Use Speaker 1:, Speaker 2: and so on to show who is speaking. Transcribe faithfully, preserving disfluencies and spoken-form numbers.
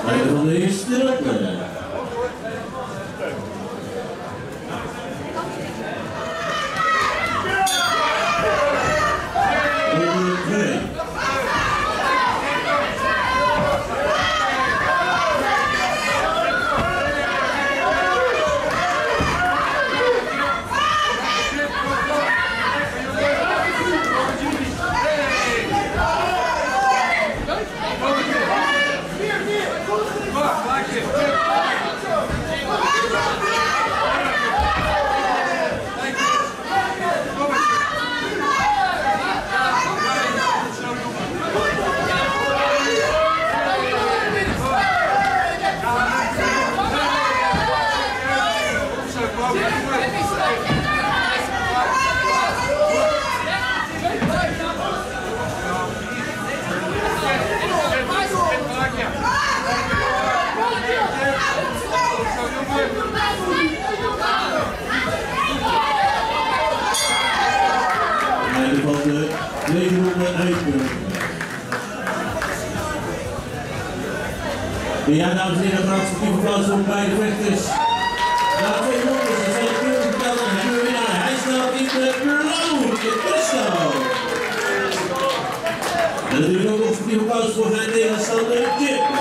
Speaker 1: Leider van de eerste ronde. Van de tweede ronde uitvoering. Ja, dames en heren, graag een applaus voor beide vechters. Na twee rondes is hij de verteld aan de nieuwe winnaar. Hij staat in de blauw, de Crystal. En natuurlijk ook nog een applaus voor zijn tegenstander, Kip.